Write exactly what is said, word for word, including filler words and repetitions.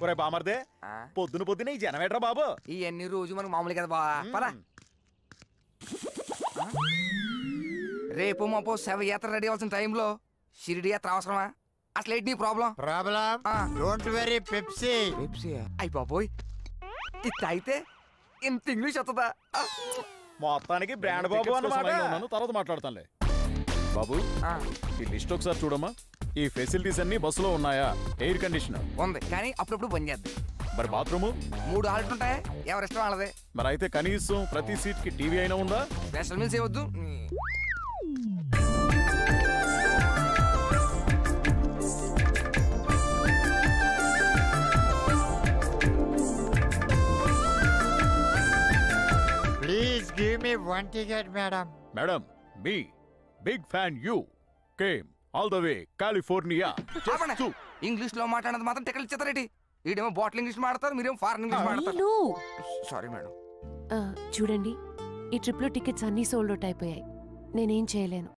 ఒరే బామర్దే పొద్దున పొద్దున ఈ జనమేట్రా బాబు ఈ ఎన్ని రోజు మనకు మామూలు కదా బా పదా రేపు మాపో శవ యాత్ర రెడీ అవ్వాల్సిన టైంలో షిరిడి యాత్ర అవసరమా? అసలు ఏంటి నీ problem? Problem don't very Pepsi. Pepsi అయ్యి బాబోయ్ ఇది తాగితే ఇంత ఇంగ్లీష్ వస్తుందా? మొత్తానికి బ్రాండ్ బాబు అన్నమాట. తర్వాత మాట్లాడతానులే. బాబు ఈ లిస్ట్ ఒకసారి చూడమ్మా. ఈ ఫెసిలిటీస్ అన్ని బస్సులో ఉన్నాయా? ఎయిర్ కండిషనర్ ఉంది కానీ అప్పుడప్పుడు బంద్ చేద్దాం. మరి బాత్రూము మూడు హాల్ట్ ఉంటాయి, ఎవరి ఇష్టం వాళ్ళదే. మరి అయితే కనీసం ప్రతి సీట్ కి టీవీ అయినా ఉందా? స్పెషల్ మీల్స్ ఇవ్వద్దు. Please give me one ticket madam. Madam me big fan you came all the way California. English లో మాట్లాడేది మాత్రం టికెట్ ఇచ్చేతారేటి? ఈడేమో బాటిల్ ఇంగ్లీష్ మాడతారు, మీరేమో ఫారెన్ ఇంగ్లీష్ మాడతారు. Sorry madam. చూడండి ఈ ట్రిప్ లో టికెట్స్ అన్ని సోల్డ్ అవుట్ అయిపోయాయి. నేనేం చేయలేను.